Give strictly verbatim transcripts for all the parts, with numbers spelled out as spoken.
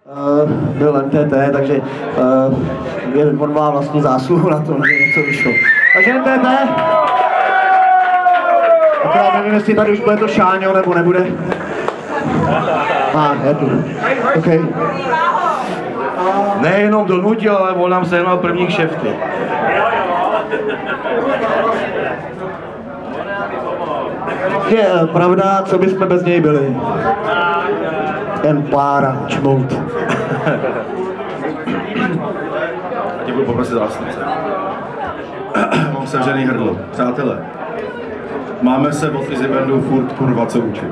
Uh, byl M T T, takže uh, on má vlastně zásluhu na tom, že něco vyšlo. Takže M T T. Akorát nevím, jestli tady už bude to Šáňo, nebo nebude. A, ah, je tu. OK. Nejenom donutil, ale on nám sehnal první kšefty. Je pravda, co bychom bez něj byli. Jen pára, čmout. A tě budu poprosit zástupce. Mám sevřený hrdlo. Přátelé, máme se od Easy Bandu furt kurva co učit.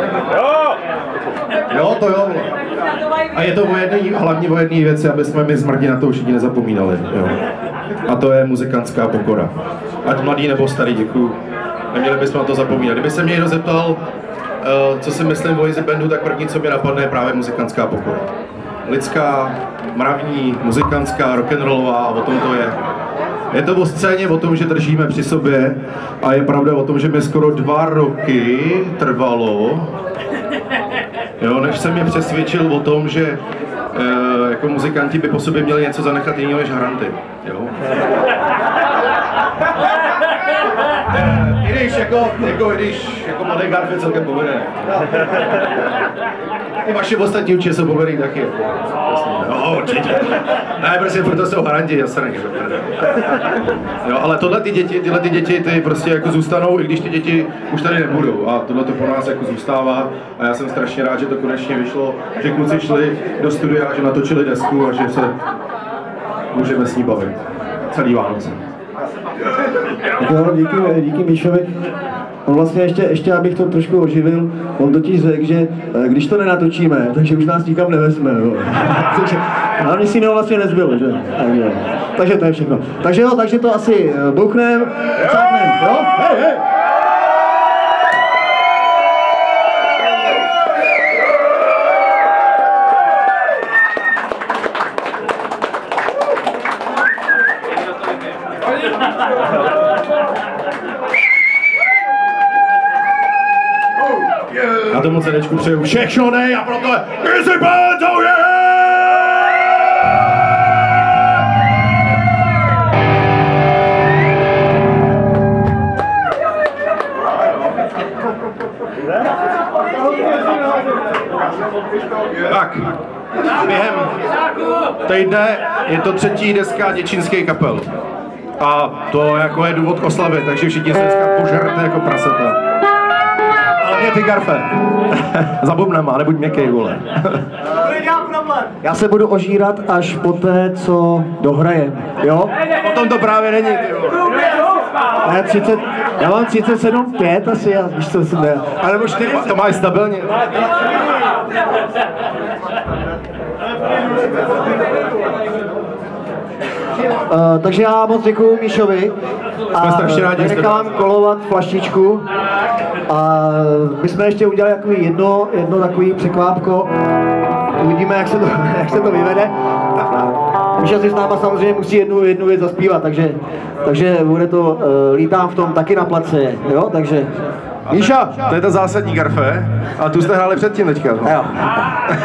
Jo, to jo. A je to o jedný, hlavně o jedné věci, aby jsme my zmrdí na to všichni nezapomínali. Jo. A to je muzikantská pokora. Ať mladý nebo starý, děkuju. Neměli bychom na to zapomínat. Kdyby se mě někdo zeptal, co si myslím o Easy Bandu, tak první, co mě napadne, je právě muzikantská pokora. Lidská, mravní, muzikantská, rock'n'rollová, o tom to je. Je to o scéně, o tom, že držíme při sobě a je pravda o tom, že mi skoro dva roky trvalo, jo, než jsem mě přesvědčil o tom, že e, jako muzikanti by po sobě měli něco zanechat jiného než hranty. Jo. I když jako, jako, když jako Mladý Garf je celkem povedený. I vaši ostatní určitě jsou povedený taky. No, určitě. Ne, prostě proto jsou hranti, jasně. Jo, ale tohle ty děti, tyhle ty děti, ty prostě jako zůstanou, i když ty děti už tady nebudou. A tohle to po nás jako zůstává. A já jsem strašně rád, že to konečně vyšlo, že kluci šli do studia, že natočili desku a že se můžeme s ní bavit. Celý Vánoce. Jo, díky, díky Míšovi. On vlastně ještě, ještě abych to trošku oživil, on totiž řekl, že když to nenatočíme, takže už nás nikam nevezme. Takže hlavně si něho vlastně nezbylo, že? Takže, takže to je všechno. Takže jo, takže to asi bouchnem, cápnem, jo? Hej, hej! Na tomu cedečku přeju všechno nej a proto Easy Bandu je! Tak, během týdne je to třetí deska děčínských kapel. A to jako je důvod k oslavě, takže všichni se dneska požerte jako prasata. Hlavně ty Garfe. Zabubnem, ale buď měkkej, vole. Já se budu ožírat až poté, co dohrajem, jo? Potom to právě není, ty vole. Já, třicet, já mám třicet sedm pět asi, já, víš co jsem ne. A nebo čtyřicet, to máš stabilně. Uh, takže já moc děkuju Míšovi a nechám kolovat flaštičku a my jsme ještě udělali takový jedno, jedno takový překvápko, uvidíme, jak se to, jak se to vyvede. Míša si s náma samozřejmě musí jednu, jednu věc zaspívat, takže, takže bude to, uh, lítám v tom taky na place, jo, takže Míša! To je ta zásadní Garfe, a tu jste hráli předtím teďka. Jo.